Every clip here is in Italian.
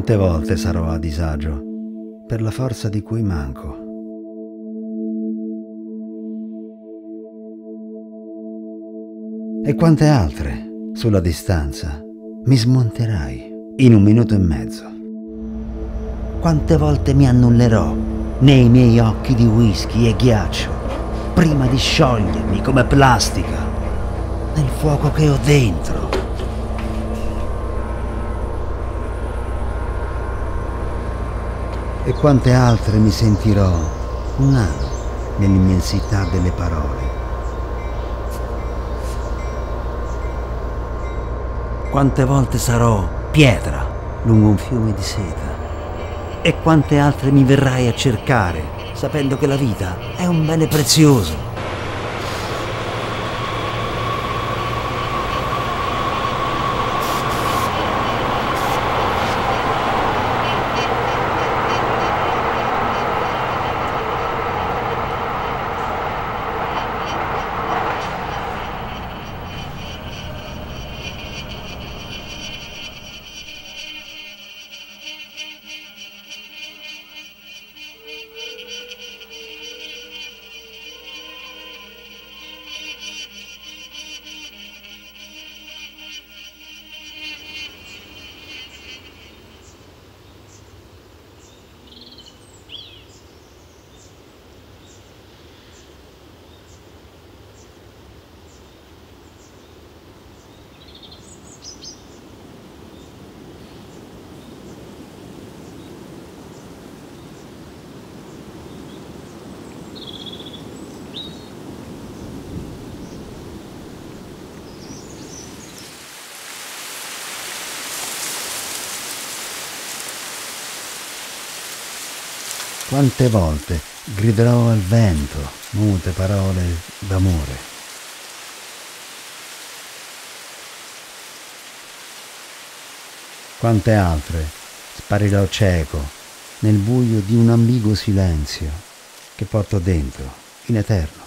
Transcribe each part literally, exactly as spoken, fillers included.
Quante volte sarò a disagio per la forza di cui manco. E quante altre, sulla distanza, mi smonterai in un minuto e mezzo. Quante volte mi annullerò nei miei occhi di whisky e ghiaccio, prima di sciogliermi come plastica nel fuoco che ho dentro. E quante altre mi sentirò un anno nell'immensità delle parole. Quante volte sarò pietra lungo un fiume di seta. E quante altre mi verrai a cercare, sapendo che la vita è un bene prezioso. Quante volte griderò al vento mute parole d'amore. Quante altre sparirò cieco nel buio di un ambiguo silenzio che porto dentro in eterno.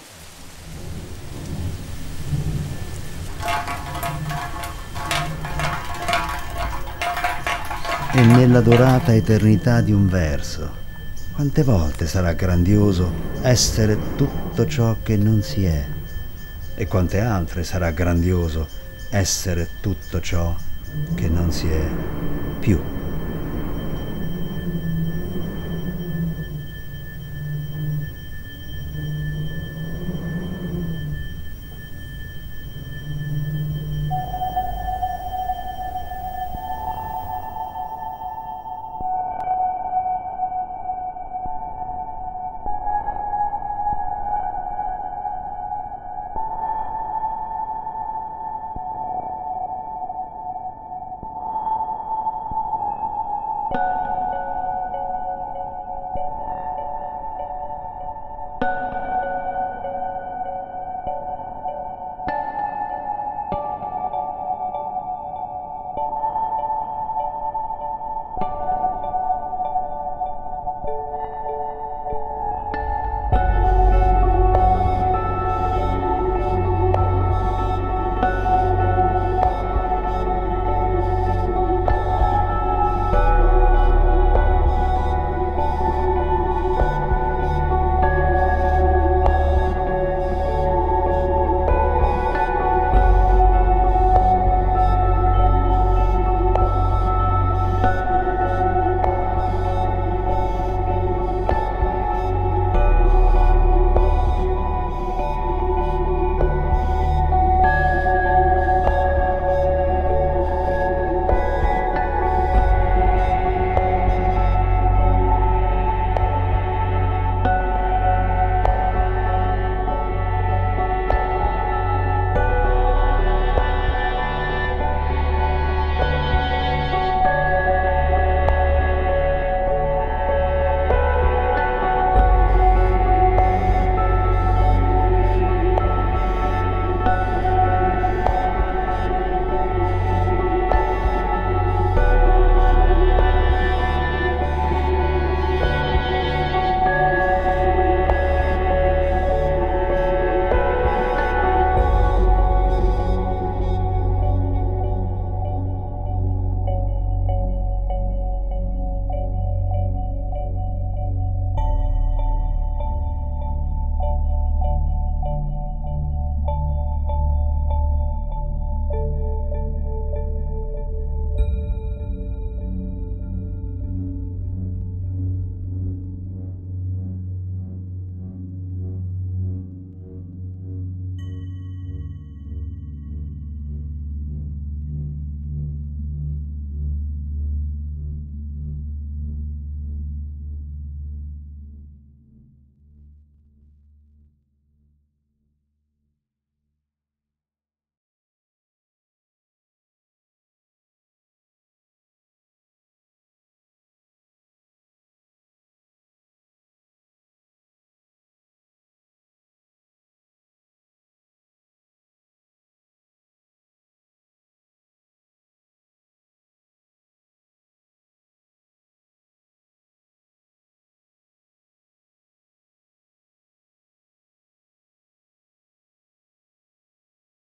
E nella dorata eternità di un verso, quante volte sarà grandioso essere tutto ciò che non si è, e quante altre sarà grandioso essere tutto ciò che non si è più.